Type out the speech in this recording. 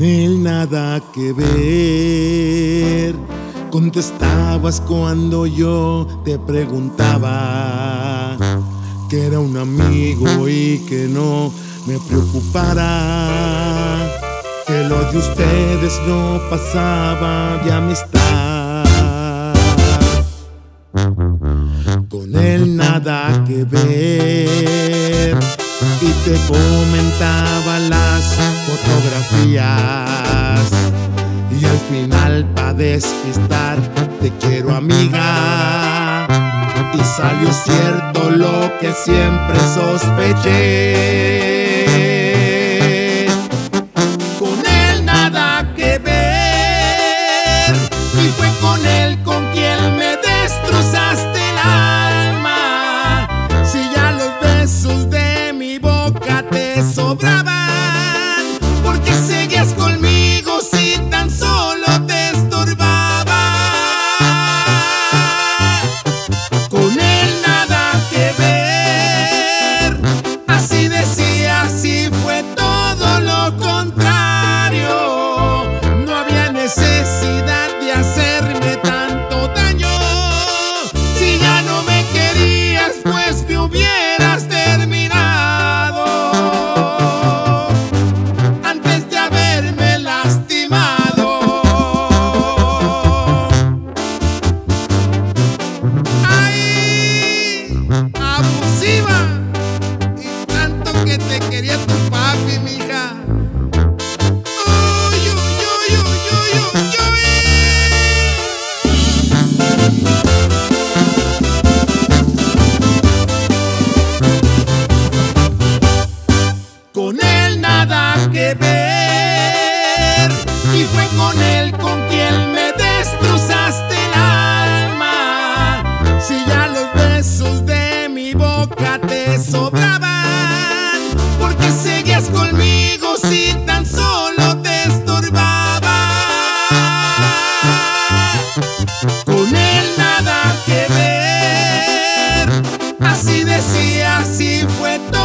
él nada que ver. Contestabas cuando yo te preguntaba que era un amigo y que no me preocupara, que lo de ustedes no pasaba de amistad. Con él nada que ver, y te comentaba las fotografías, y al final pa' despistar te quiero amiga, y salió cierto lo que siempre sospeché. Con él nada que ver, y fue con él con quien me destrozaste el alma. Si ya los besos de mi boca te sobraban, ¿por qué seguías conmigo si tan solo te estorbaba? Con él nada que ver, así decía, así fue todo lo contrario. No había necesidad de hacerme tanto daño. Si ya no me querías, pues me hubieras terminado antes de haberme lastimado. ¡Ay! Abusiva. Y tanto que te quería tu papi, mija. Uy, uy, uy, uy, uy, uy, Con él nada que ver, y fue con él con quien me destrozaste el alma. Si ya los besos de mi boca te sobraban, ¿por qué seguías conmigo si tan solo te estorbaba? Con él nada que ver, así decía, así fue todo